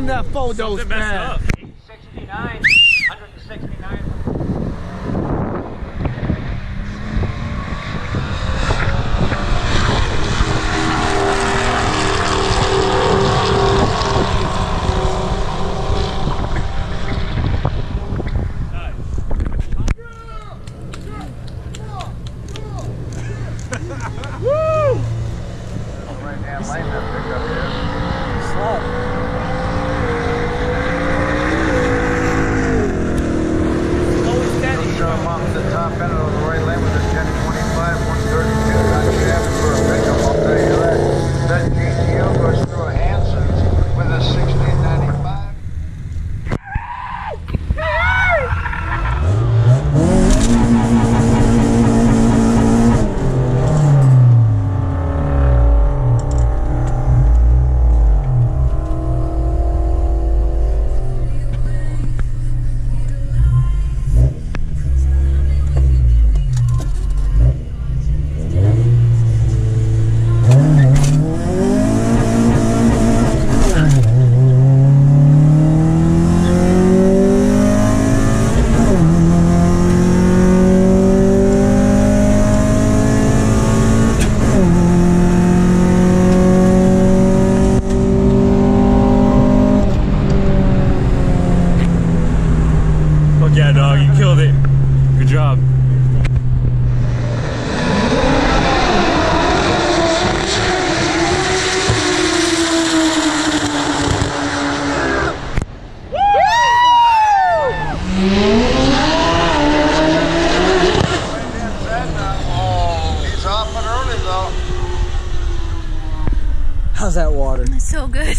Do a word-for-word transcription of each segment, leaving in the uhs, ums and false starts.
Damn, that photo's bad. sixty-nine, one hundred sixty-nine. Yeah, dog, you killed it. Good job. He's off and early though. How's that water? It's so good.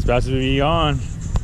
about to be on.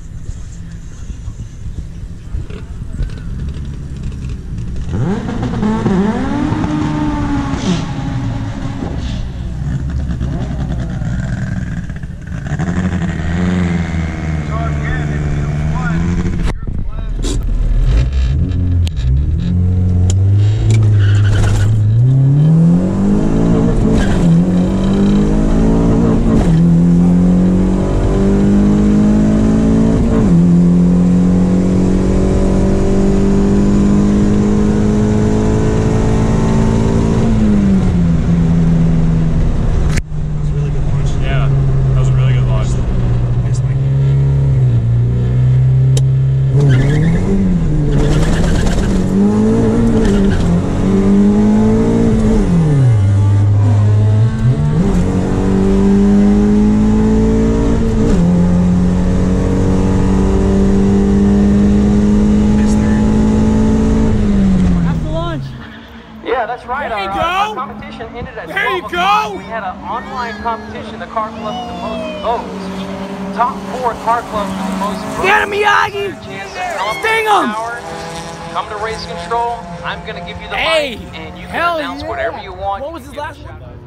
That's right. There you our, go. Our competition ended at There you twelve go. o'clock. We had an online competition, the car club with the most votes. Top four car clubs with the most votes. Get him, Miyagi! Sting him! Come to Race Control. I'm going to give you the Hey, mic, and you hell can announce yeah. whatever you want. What You was can his give last a shout one? out.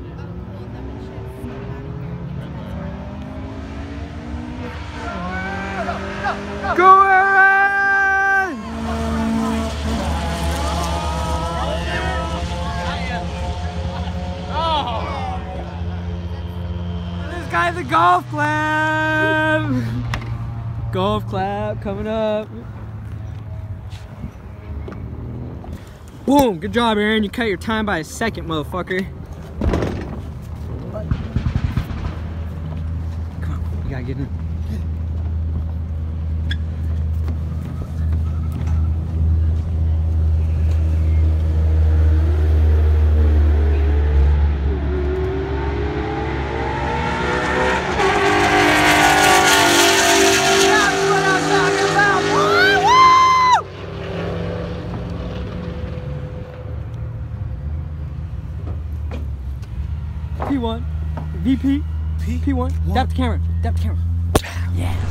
Go, Aaron! This guy's a golf clap! Golf clap coming up. Boom! Good job, Aaron. You cut your time by a second, motherfucker. Come on, you gotta get in. P one, V P, P one, tap the camera, tap the camera. Yeah.